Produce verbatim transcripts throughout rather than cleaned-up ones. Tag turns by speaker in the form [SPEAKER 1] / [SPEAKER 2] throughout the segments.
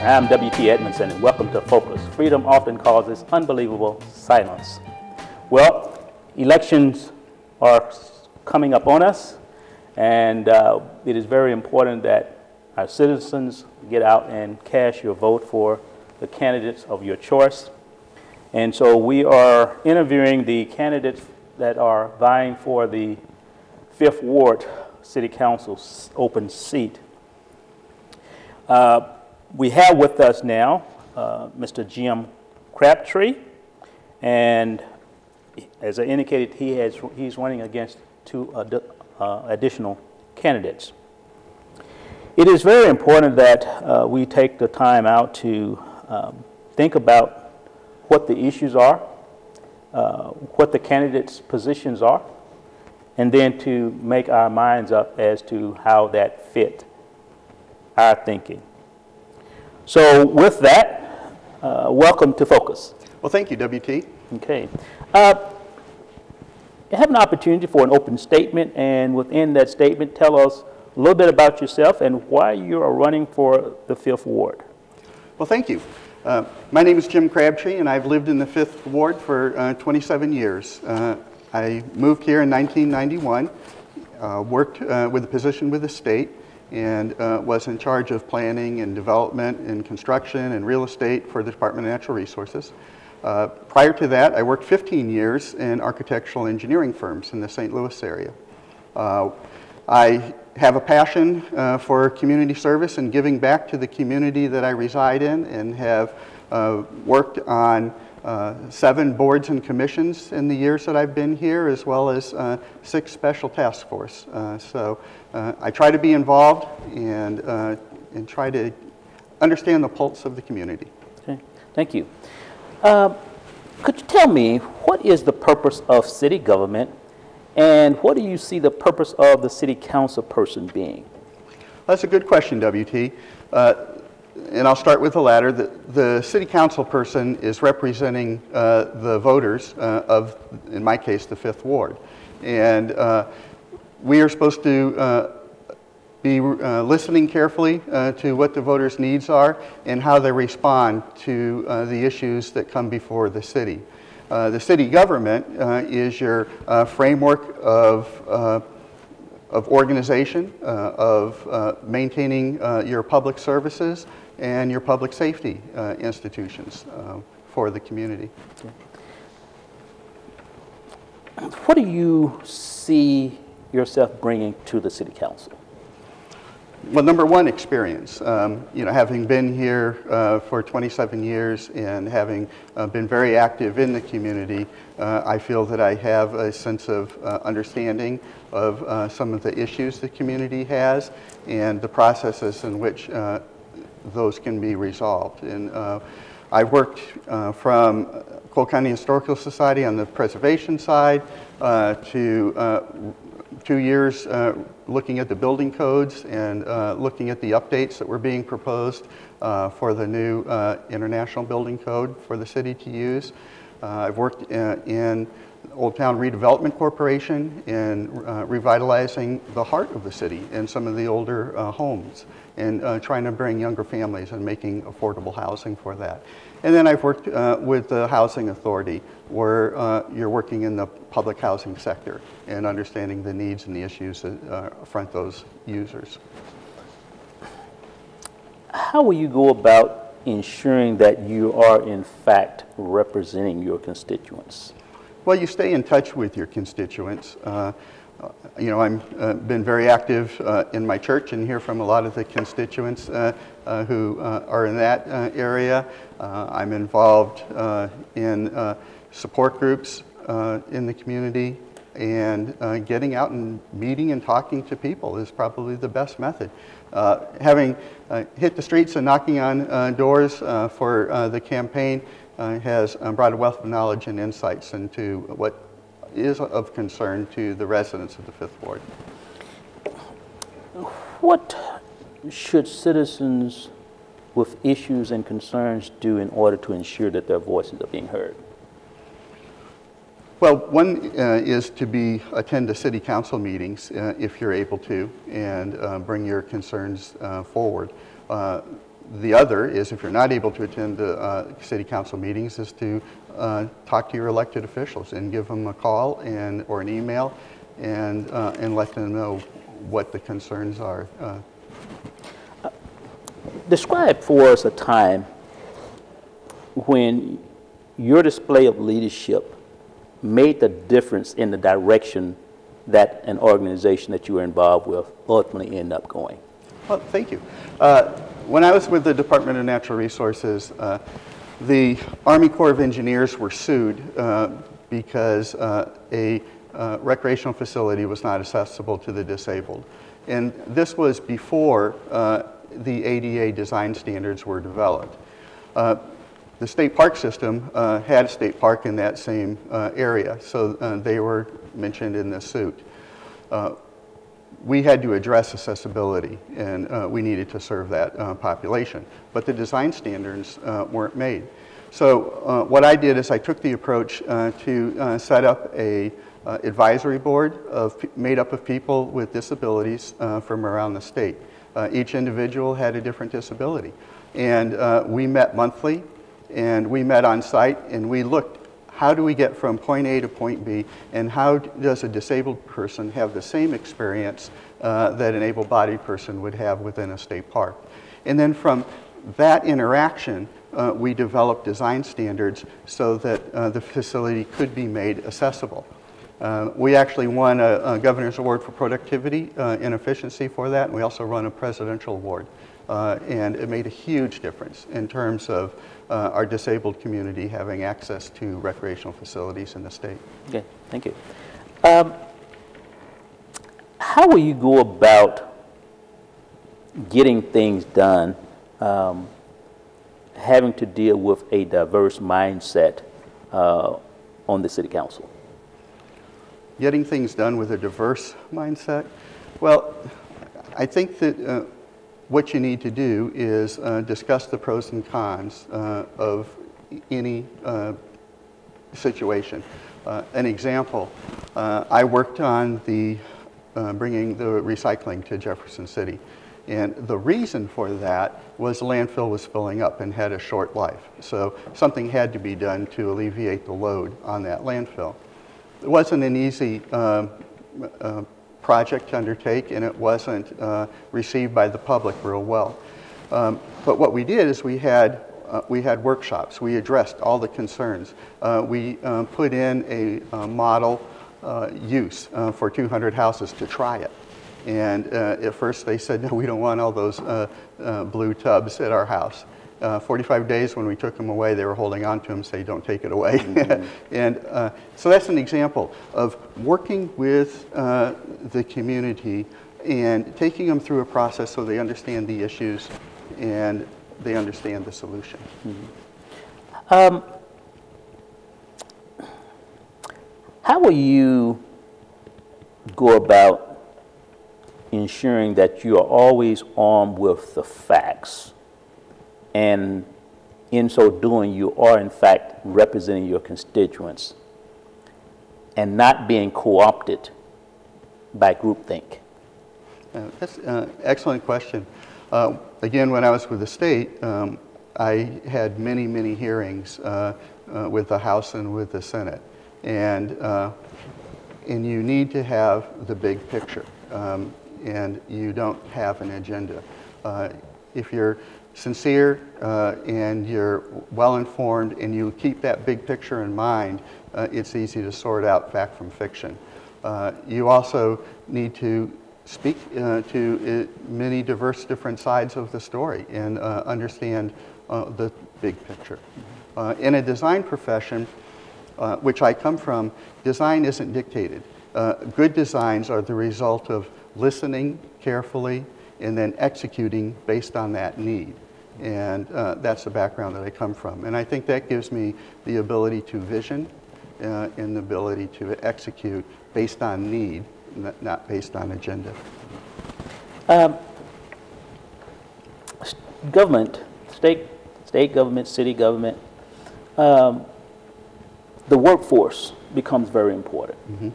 [SPEAKER 1] I'm W T Edmondson, and welcome to Focus. Freedom often causes unbelievable silence. Well, elections are coming up on us, and uh, it is very important that our citizens get out and cast your vote for the candidates of your choice. And so we are interviewing the candidates that are vying for the Fifth Ward City Council open seat. Uh, we have with us now uh, Mister Jim Crabtree, and as I indicated, he has he's running against two uh, uh, additional candidates. It is very important that uh, we take the time out to um, think about what the issues are, uh, what the candidates' positions are, and then to make our minds up as to how that fit our thinking. So with that, uh, welcome to Focus.
[SPEAKER 2] Well, thank you, W T.
[SPEAKER 1] Okay. Uh, you have an opportunity for an open statement, and within that statement, tell us a little bit about yourself and why you are running for the Fifth Ward.
[SPEAKER 2] Well, thank you. Uh, my name is Jim Crabtree, and I've lived in the Fifth Ward for uh, twenty-seven years. Uh, I moved here in nineteen ninety-one, uh, worked uh, with a position with the state, and uh, was in charge of planning and development and construction and real estate for the Department of Natural Resources. Uh, prior to that, I worked fifteen years in architectural engineering firms in the Saint Louis area. Uh, I have a passion uh, for community service and giving back to the community that I reside in, and have uh, worked on uh, seven boards and commissions in the years that I've been here, as well as uh, six special task force. Uh, so uh, I try to be involved and, uh, and try to understand the pulse of the community.
[SPEAKER 1] Okay, thank you. Uh, could you tell me, what is the purpose of city government, and what do you see the purpose of the city council person being?
[SPEAKER 2] That's a good question, W T. Uh, and I'll start with the latter. The, the city council person is representing uh, the voters uh, of, in my case, the Fifth Ward. And uh, we are supposed to uh, be uh, listening carefully uh, to what the voters' needs are and how they respond to uh, the issues that come before the city. Uh, the city government uh, is your uh, framework of, uh, of organization, uh, of uh, maintaining uh, your public services and your public safety uh, institutions uh, for the community.
[SPEAKER 1] What do you see yourself bringing to the city council?
[SPEAKER 2] Well, number one, experience. Um, you know, having been here uh, for twenty-seven years and having uh, been very active in the community, uh, I feel that I have a sense of uh, understanding of uh, some of the issues the community has and the processes in which uh, those can be resolved. And uh, I've worked uh, from Cole County Historical Society on the preservation side uh, to uh, two years uh, looking at the building codes and uh, looking at the updates that were being proposed uh, for the new uh, international building code for the city to use. Uh, I've worked in, in Old Town Redevelopment Corporation in uh, revitalizing the heart of the city and some of the older uh, homes, and uh, trying to bring younger families and making affordable housing for that. And then I've worked uh, with the Housing Authority, where uh, you're working in the public housing sector and understanding the needs and the issues that uh, affront those users.
[SPEAKER 1] How will you go about ensuring that you are in fact representing your constituents?
[SPEAKER 2] Well, you stay in touch with your constituents. Uh, you know, I've uh, been very active uh, in my church and hear from a lot of the constituents uh, uh, who uh, are in that uh, area. Uh, I'm involved uh, in uh, support groups uh, in the community, and uh, getting out and meeting and talking to people is probably the best method. Uh, having uh, hit the streets and knocking on uh, doors uh, for uh, the campaign uh, has um, brought a wealth of knowledge and insights into what is of concern to the residents of the Fifth Ward.
[SPEAKER 1] What should citizens with issues and concerns do in order to ensure that their voices are being heard?
[SPEAKER 2] Well, one uh, is to be attend the city council meetings uh, if you're able to, and uh, bring your concerns uh, forward. Uh, the other is, if you're not able to attend the uh, city council meetings, is to uh, talk to your elected officials and give them a call and or an email, and uh, and let them know what the concerns are. Uh,
[SPEAKER 1] Describe for us a time when your display of leadership made the difference in the direction that an organization that you were involved with ultimately ended up going.
[SPEAKER 2] Well, thank you. Uh, when I was with the Department of Natural Resources, uh, the Army Corps of Engineers were sued uh, because uh, a uh, recreational facility was not accessible to the disabled. And this was before uh, the A D A design standards were developed. Uh, the state park system uh, had a state park in that same uh, area, so uh, they were mentioned in the suit. Uh, we had to address accessibility, and uh, we needed to serve that uh, population, but the design standards uh, weren't made. So uh, what I did is I took the approach uh, to uh, set up a uh, advisory board of, made up of people with disabilities uh, from around the state. Uh, each individual had a different disability. And uh, we met monthly, and we met on site, and we looked, how do we get from point A to point B, and how does a disabled person have the same experience uh, that an able-bodied person would have within a state park? And then from that interaction, uh, we developed design standards so that uh, the facility could be made accessible. Uh, we actually won a, a Governor's Award for Productivity uh, and Efficiency for that, and we also won a Presidential Award. Uh, and it made a huge difference in terms of uh, our disabled community having access to recreational facilities in the state.
[SPEAKER 1] Okay, thank you. Um, how will you go about getting things done, um, having to deal with a diverse mindset uh, on the City Council?
[SPEAKER 2] Getting things done with a diverse mindset? Well, I think that uh, what you need to do is uh, discuss the pros and cons uh, of any uh, situation. Uh, an example, uh, I worked on the uh, bringing the recycling to Jefferson City. And the reason for that was the landfill was filling up and had a short life. So something had to be done to alleviate the load on that landfill. It wasn't an easy uh, uh, project to undertake, and it wasn't uh, received by the public real well. Um, but what we did is we had uh, we had workshops. We addressed all the concerns. Uh, we uh, put in a, a model uh, use uh, for two hundred houses to try it. And uh, at first they said, no, we don't want all those uh, uh, blue tubs at our house. Uh, forty-five days when we took them away, they were holding on to them, saying, don't take it away. Mm-hmm. And uh, so that's an example of working with uh, the community and taking them through a process so they understand the issues and they understand the solution.
[SPEAKER 1] Mm-hmm. um, how will you go about ensuring that you are always armed with the facts, and in so doing you are in fact representing your constituents and not being co-opted by groupthink?
[SPEAKER 2] Uh, that's an excellent question. Uh, again, when I was with the state, um, I had many, many hearings uh, uh, with the House and with the Senate. And, uh, and you need to have the big picture. Um, and you don't have an agenda. Uh, if you're sincere uh, and you're well-informed and you keep that big picture in mind, uh, it's easy to sort out fact from fiction. Uh, you also need to speak uh, to uh, many diverse different sides of the story and uh, understand uh, the big picture. Uh, in a design profession, uh, which I come from, design isn't dictated. Uh, good designs are the result of listening carefully and then executing based on that need. And uh, that's the background that I come from. And I think that gives me the ability to vision uh, and the ability to execute based on need, not based on agenda.
[SPEAKER 1] Um, government, state, state government, city government, um, the workforce becomes very important. Mm-hmm.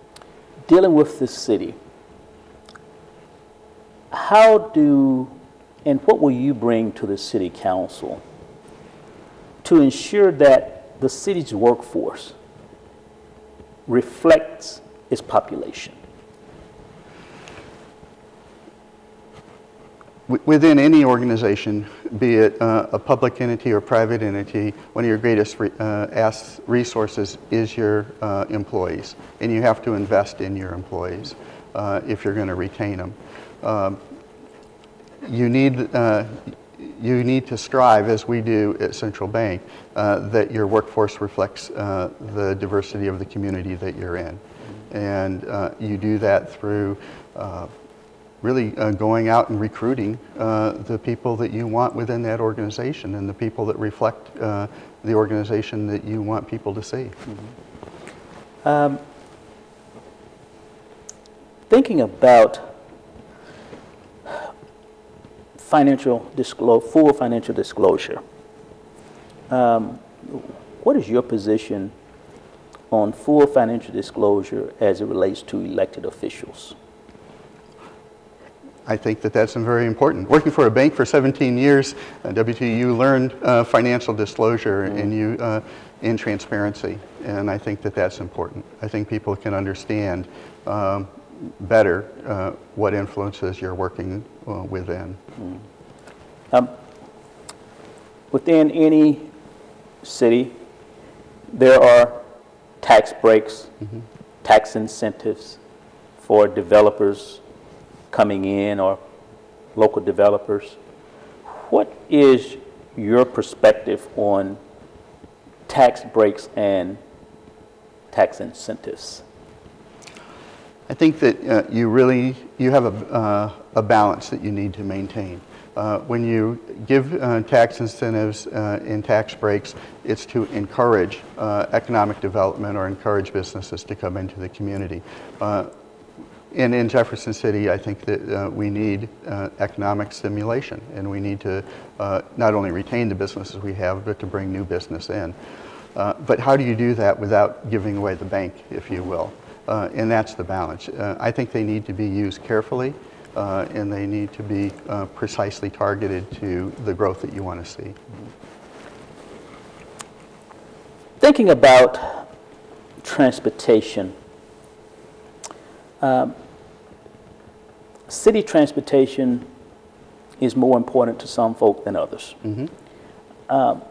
[SPEAKER 1] Dealing with the city, how do and what will you bring to the city council to ensure that the city's workforce reflects its population?
[SPEAKER 2] Within any organization, be it uh, a public entity or private entity, one of your greatest re uh, ass resources is your uh, employees, and you have to invest in your employees uh, if you're going to retain them. Um, you need uh, you need to strive, as we do at Central Bank, uh, that your workforce reflects uh, the diversity of the community that you're in, and uh, you do that through Uh, really uh, going out and recruiting uh, the people that you want within that organization and the people that reflect uh, the organization that you want people to see.
[SPEAKER 1] Mm-hmm. um, thinking about financial disclosure, full financial disclosure, um, what is your position on full financial disclosure as it relates to elected officials?
[SPEAKER 2] I think that that's very important. Working for a bank for seventeen years, uh, W T, you learned uh, financial disclosure mm-hmm. and you uh, in transparency, and I think that that's important. I think people can understand um, better uh, what influences you're working uh, within.
[SPEAKER 1] Mm-hmm. um, within any city, there are tax breaks, mm-hmm. tax incentives for developers coming in or local developers. What is your perspective on tax breaks and tax incentives?
[SPEAKER 2] I think that uh, you really, you have a, uh, a balance that you need to maintain. Uh, when you give uh, tax incentives uh, and tax breaks, it's to encourage uh, economic development or encourage businesses to come into the community. Uh, And in Jefferson City, I think that uh, we need uh, economic stimulation, and we need to uh, not only retain the businesses we have, but to bring new business in. Uh, but how do you do that without giving away the bank, if you will? Uh, and that's the balance. Uh, I think they need to be used carefully, uh, and they need to be uh, precisely targeted to the growth that you want to see.
[SPEAKER 1] Thinking about transportation, Um, city transportation is more important to some folk than others. Mm-hmm. um,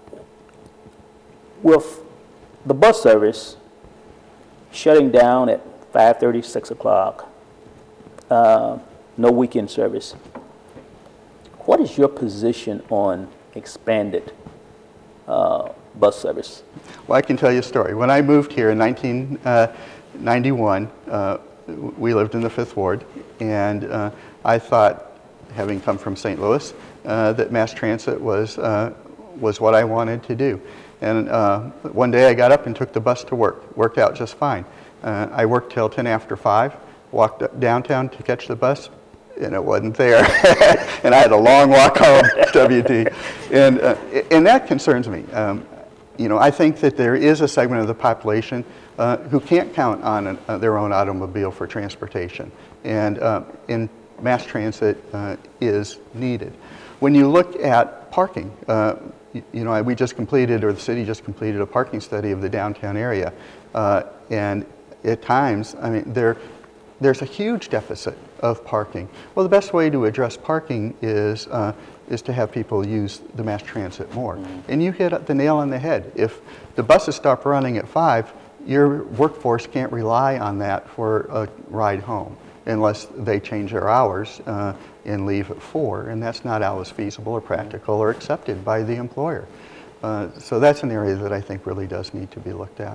[SPEAKER 1] with the bus service shutting down at five thirty, six o'clock, uh, no weekend service, what is your position on expanded uh, bus service?
[SPEAKER 2] Well, I can tell you a story. When I moved here in nineteen ninety-one, uh, we lived in the Fifth Ward, and uh, I thought, having come from Saint Louis, uh, that mass transit was uh, was what I wanted to do. And uh, one day I got up and took the bus to work. Worked out just fine. Uh, I worked till ten after five, walked up downtown to catch the bus, and it wasn't there. And I had a long walk home, W T. And, uh, and that concerns me. Um, you know, I think that there is a segment of the population Uh, who can't count on an, uh, their own automobile for transportation, and, uh, and mass transit uh, is needed. When you look at parking, uh, you, you know, we just completed, or the city just completed a parking study of the downtown area, uh, and at times, I mean, there, there's a huge deficit of parking. Well, the best way to address parking is uh, is to have people use the mass transit more. Mm-hmm. And you hit the nail on the head. If the buses stop running at five, your workforce can't rely on that for a ride home unless they change their hours uh, and leave at four, and that's not always feasible or practical or accepted by the employer. Uh, so that's an area that I think really does need to be looked at.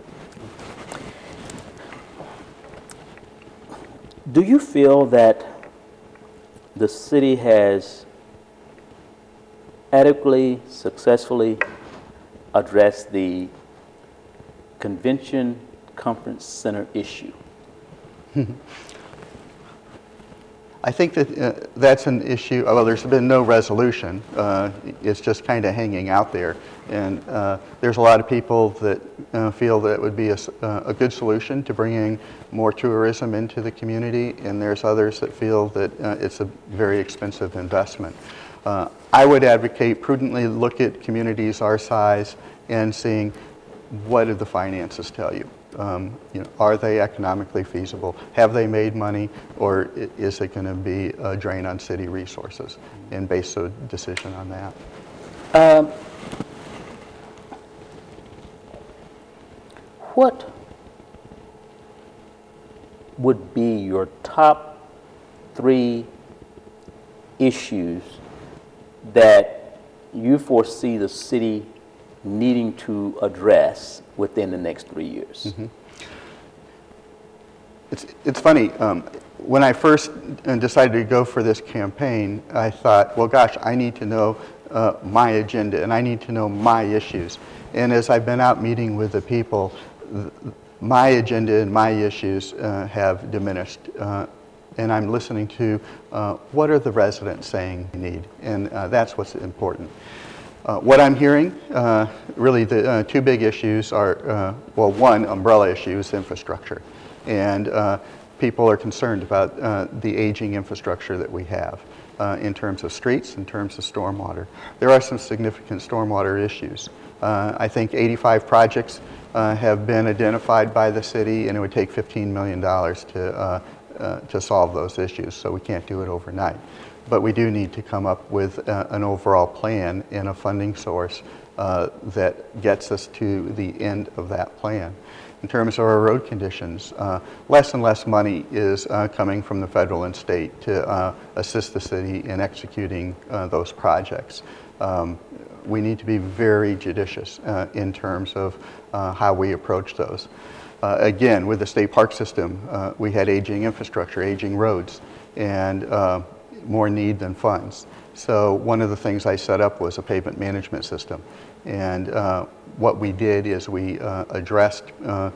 [SPEAKER 1] Do you feel that the city has adequately, successfully addressed the Convention Conference Center issue?
[SPEAKER 2] I think that uh, that's an issue. Well, there's been no resolution. Uh, it's just kind of hanging out there. And uh, there's a lot of people that uh, feel that it would be a, uh, a good solution to bringing more tourism into the community, and there's others that feel that uh, it's a very expensive investment. Uh, I would advocate prudently look at communities our size and seeing what do the finances tell you. Um, you know, are they economically feasible? Have they made money, or is it going to be a drain on city resources? And base a decision on that.
[SPEAKER 1] Um, what would be your top three issues that you foresee the city needing to address within the next three years?
[SPEAKER 2] Mm-hmm. It's, it's funny, um, when I first decided to go for this campaign, I thought, well, gosh, I need to know uh, my agenda and I need to know my issues. And as I've been out meeting with the people, th my agenda and my issues uh, have diminished. Uh, and I'm listening to uh, what are the residents saying they need, and uh, that's what's important. Uh, what I'm hearing, uh, really the uh, two big issues are, uh, well, one umbrella issue is infrastructure. And uh, people are concerned about uh, the aging infrastructure that we have uh, in terms of streets, in terms of stormwater. There are some significant stormwater issues. Uh, I think eighty-five projects uh, have been identified by the city, and it would take fifteen million dollars to, uh, uh, to solve those issues, so we can't do it overnight. But we do need to come up with uh, an overall plan and a funding source uh, that gets us to the end of that plan. In terms of our road conditions, uh, less and less money is uh, coming from the federal and state to uh, assist the city in executing uh, those projects. Um, we need to be very judicious uh, in terms of uh, how we approach those. Uh, again, with the state park system, uh, we had aging infrastructure, aging roads, and uh, more need than funds. So one of the things I set up was a pavement management system. And uh, what we did is we uh, addressed uh,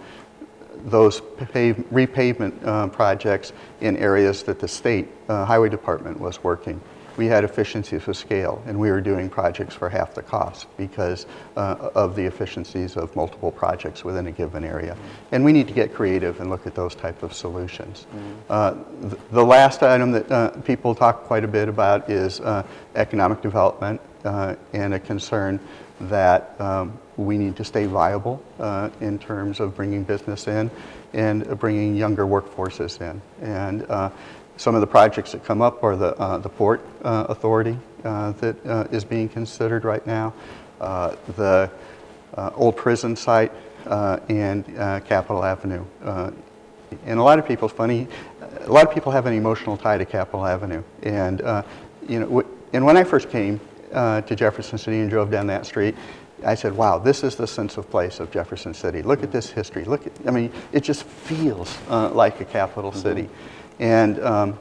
[SPEAKER 2] those pave repavement uh, projects in areas that the state uh, highway department was working. We had efficiencies of scale, and we were doing projects for half the cost because uh, of the efficiencies of multiple projects within a given area. And we need to get creative and look at those type of solutions. Mm-hmm. uh, th the last item that uh, people talk quite a bit about is uh, economic development uh, and a concern that um, we need to stay viable uh, in terms of bringing business in and uh, bringing younger workforces in. And uh, some of the projects that come up are the, uh, the Port uh, Authority uh, that uh, is being considered right now, uh, the uh, old prison site, uh, and uh, Capitol Avenue. Uh, and a lot of people, funny, a lot of people have an emotional tie to Capitol Avenue. And, uh, you know, and when I first came uh, to Jefferson City and drove down that street, I said, wow, this is the sense of place of Jefferson City. Look at this history. Look at, I mean, it just feels uh, like a capital city. Mm-hmm. And um,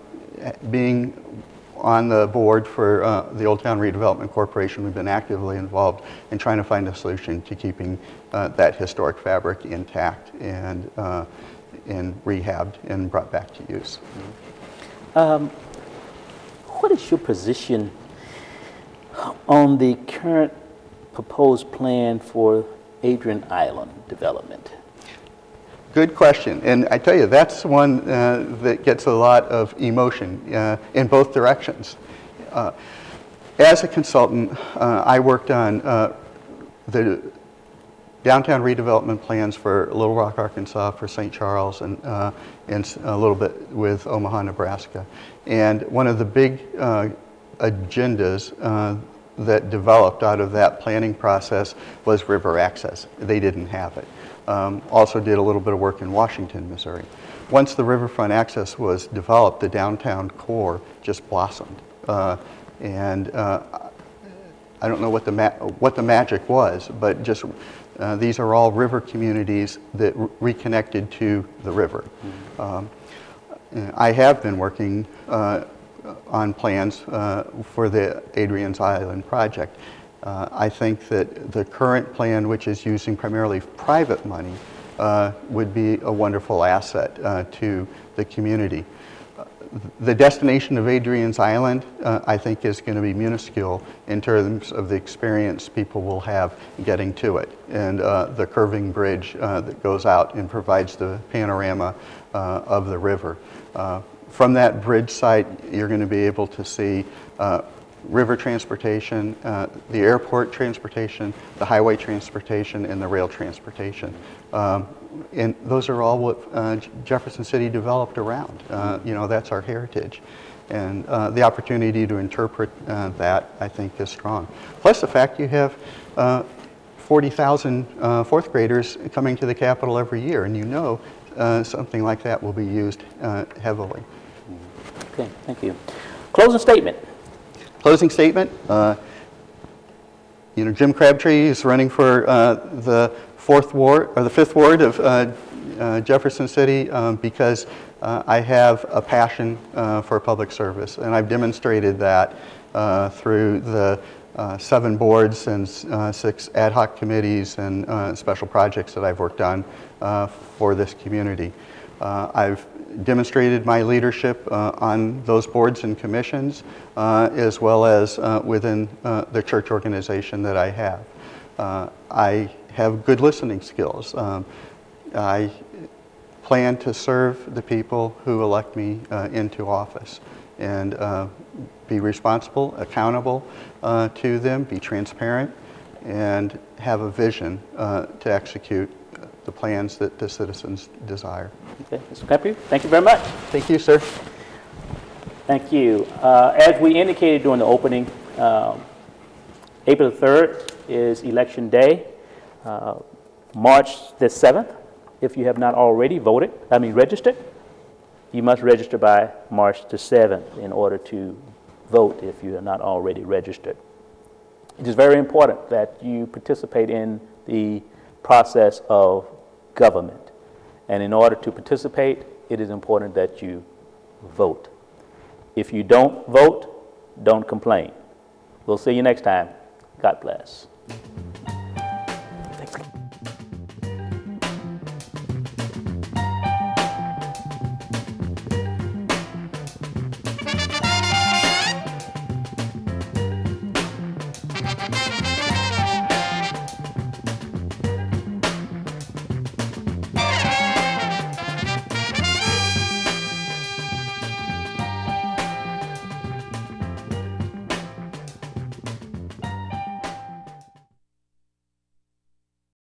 [SPEAKER 2] being on the board for uh, the Old Town Redevelopment Corporation, we've been actively involved in trying to find a solution to keeping uh, that historic fabric intact and, uh, and rehabbed and brought back to use.
[SPEAKER 1] Mm-hmm. um, what is your position on the current proposed plan for Adrian Island development?
[SPEAKER 2] Good question, and I tell you, that's one uh, that gets a lot of emotion uh, in both directions. Uh, as a consultant, uh, I worked on uh, the downtown redevelopment plans for Little Rock, Arkansas, for Saint Charles, and, uh, and a little bit with Omaha, Nebraska. And one of the big uh, agendas uh, that developed out of that planning process was river access. They didn't have it. Um, also did a little bit of work in Washington, Missouri. Once the riverfront access was developed, the downtown core just blossomed. Uh, and uh, I don't know what the, ma what the magic was, but just uh, these are all river communities that re reconnected to the river. Mm-hmm. um, I have been working uh, on plans uh, for the Adrian's Island project. Uh, I think that the current plan, which is using primarily private money, uh, would be a wonderful asset uh, to the community. Uh, the destination of Adrian's Island, uh, I think, is going to be minuscule in terms of the experience people will have getting to it, and uh, the curving bridge uh, that goes out and provides the panorama uh, of the river. Uh, from that bridge site, you're going to be able to see uh, river transportation, uh, the airport transportation, the highway transportation, and the rail transportation. Um, and those are all what uh, Jefferson City developed around. Uh, you know, that's our heritage. And uh, the opportunity to interpret uh, that, I think, is strong. Plus the fact you have uh, forty thousand uh, fourth graders coming to the Capitol every year, and you know uh, something like that will be used uh, heavily.
[SPEAKER 1] Okay, thank you. Closing statement.
[SPEAKER 2] Closing statement. Uh, you know, Jim Crabtree is running for uh, the fourth ward or the fifth ward of uh, uh, Jefferson City um, because uh, I have a passion uh, for public service, and I've demonstrated that uh, through the uh, seven boards and uh, six ad hoc committees and uh, special projects that I've worked on uh, for this community. Uh, I've demonstrated my leadership uh, on those boards and commissions, uh, as well as uh, within uh, the church organization that I have. Uh, I have good listening skills. Um, I plan to serve the people who elect me uh, into office and uh, be responsible, accountable uh, to them, be transparent, and have a vision uh, to execute the plans that the citizens desire.
[SPEAKER 1] Okay, Mister Crabtree, thank you very much.
[SPEAKER 2] Thank you, sir.
[SPEAKER 1] Thank you. Uh, as we indicated during the opening, um, April the third is election day. Uh, March the seventh, if you have not already voted, I mean registered, you must register by March the seventh in order to vote if you are not already registered. It is very important that you participate in the process of government. And in order to participate, it is important that you vote. If you don't vote, don't complain. We'll see you next time. God bless.